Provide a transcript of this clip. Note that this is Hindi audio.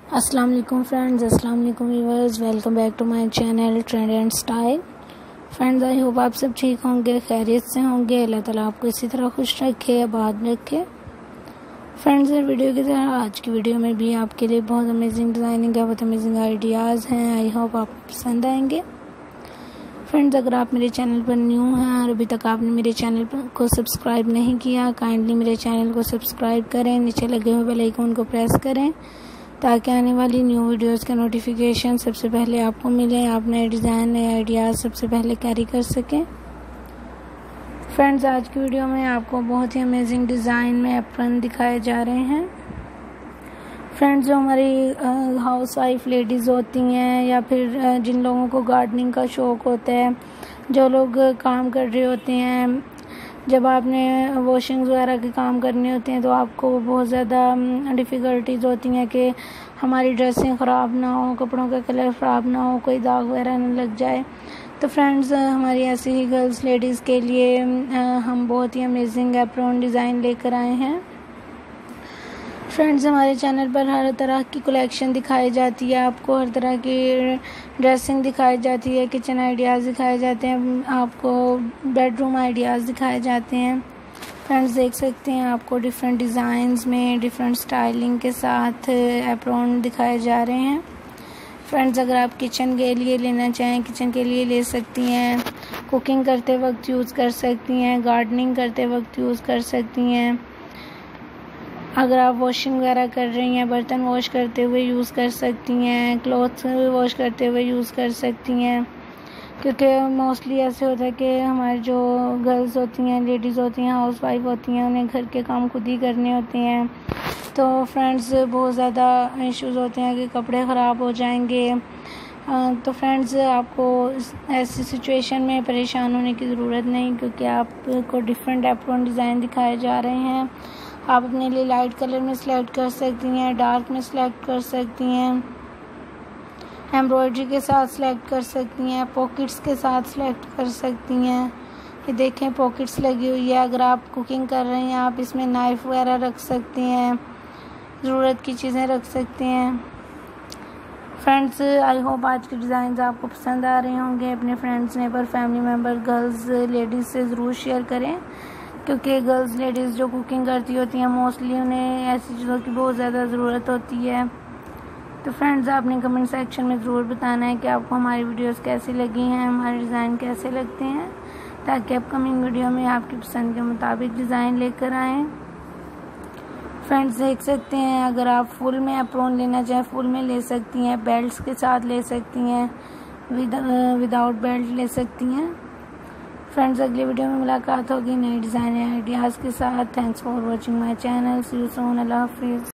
अस्सलाम वालेकुम फ्रेंड्स, अस्सलाम वालेकुम viewers, welcome back to my channel trend and style. Friends, I hope आप सब ठीक होंगे, खैरियत से होंगे। अल्लाह ताला आपको इसी तरह खुश रखे, आबाद रखे। फ्रेंड्स, वीडियो की तरह आज की वीडियो में भी आपके लिए बहुत अमेजिंग डिज़ाइनिंग है, बहुत अमेजिंग आइडियाज़ हैं। आई होप आपको पसंद आएंगे। फ्रेंड्स, अगर आप मेरे चैनल पर न्यू हैं और अभी तक आपने मेरे चैनल को सब्सक्राइब नहीं किया, काइंडली मेरे चैनल को सब्सक्राइब करें, नीचे लगे हुए बेल आइकन को प्रेस करें ताकि आने वाली न्यू वीडियोस के नोटिफिकेशन सबसे पहले आपको मिले, आप नए डिज़ाइन, नए आइडियाज़ सबसे पहले कैरी कर सकें। फ्रेंड्स, आज की वीडियो में आपको बहुत ही अमेजिंग डिज़ाइन में एप्रन दिखाए जा रहे हैं। फ्रेंड्स, जो हमारी हाउस वाइफ लेडीज़ होती हैं या फिर जिन लोगों को गार्डनिंग का शौक़ होता है, जो लोग काम कर रहे होते हैं, जब आपने वॉशिंग वगैरह के काम करने होते हैं तो आपको बहुत ज़्यादा डिफ़िकल्टीज़ होती हैं कि हमारी ड्रेसें ख़राब ना हो, कपड़ों का कलर ख़राब ना हो, कोई दाग वगैरह ना लग जाए। तो फ्रेंड्स, हमारी ऐसी ही गर्ल्स लेडीज़ के लिए हम बहुत ही अमेजिंग एप्रॉन डिज़ाइन लेकर आए हैं। फ्रेंड्स, हमारे चैनल पर हर तरह की कलेक्शन दिखाई जाती है, आपको हर तरह की ड्रेसिंग दिखाई जाती है, किचन आइडियाज़ दिखाए जाते हैं, आपको बेडरूम आइडियाज़ दिखाए जाते हैं। फ्रेंड्स, देख सकते हैं आपको डिफरेंट डिज़ाइंस में डिफरेंट स्टाइलिंग के साथ एप्रॉन दिखाए जा रहे हैं। फ्रेंड्स, अगर आप किचन के लिए लेना चाहें, किचन के लिए ले सकती हैं, कुकिंग करते वक्त यूज़ कर सकती हैं, गार्डनिंग करते वक्त यूज़ कर सकती हैं। अगर आप वॉशिंग वगैरह कर रही हैं, बर्तन वॉश करते हुए यूज़ कर सकती हैं, क्लॉथ्स वॉश करते हुए यूज़ कर सकती हैं। क्योंकि मोस्टली ऐसे होता है कि हमारी जो गर्ल्स होती हैं, लेडीज़ होती हैं, हाउस वाइफ होती हैं, उन्हें घर के काम खुद ही करने होते हैं। तो फ्रेंड्स, बहुत ज़्यादा इश्यूज़ होते हैं कि कपड़े ख़राब हो जाएंगे। तो फ्रेंड्स, आपको ऐसी सिचुएशन में परेशान होने की ज़रूरत नहीं, क्योंकि आपको डिफरेंट एप्रॉन डिज़ाइन दिखाए जा रहे हैं। आप अपने लिए लाइट कलर में सिलेक्ट कर सकती हैं, डार्क में सिलेक्ट कर सकती हैं, एम्ब्रॉयडरी के साथ सिलेक्ट कर सकती हैं, पॉकेट्स के साथ सिलेक्ट कर सकती हैं। ये देखें, पॉकेट्स लगी हुई है। अगर आप कुकिंग कर रहे हैं, आप इसमें नाइफ़ वगैरह रख सकती हैं, ज़रूरत की चीज़ें रख सकते हैं। फ्रेंड्स, आई होप आज के डिज़ाइन आपको पसंद आ रहे होंगे। अपने friends, neighbour, family member, girls ladies से ज़रूर शेयर करें, क्योंकि गर्ल्स लेडीज़ जो कुकिंग करती होती हैं, मोस्टली उन्हें ऐसी चीज़ों की बहुत ज़्यादा ज़रूरत होती है। तो फ्रेंड्स, आपने कमेंट सेक्शन में ज़रूर बताना है कि आपको हमारी वीडियोस कैसी लगी हैं, हमारे डिज़ाइन कैसे लगते हैं, ताकि अपकमिंग वीडियो में आपकी पसंद के मुताबिक डिज़ाइन लेकर आएँ। फ्रेंड्स, देख सकते हैं, अगर आप फुल में एप्रॉन लेना चाहें, फुल में ले सकती हैं, बेल्ट्स के साथ ले सकती हैं, विदाउट बेल्ट ले सकती हैं। फ्रेंड्स, अगली वीडियो में मुलाकात होगी नए डिज़ाइन आइडियाज़ के साथ। Thanks for watching my channel. See you soon. अल्लाह हाफिज़।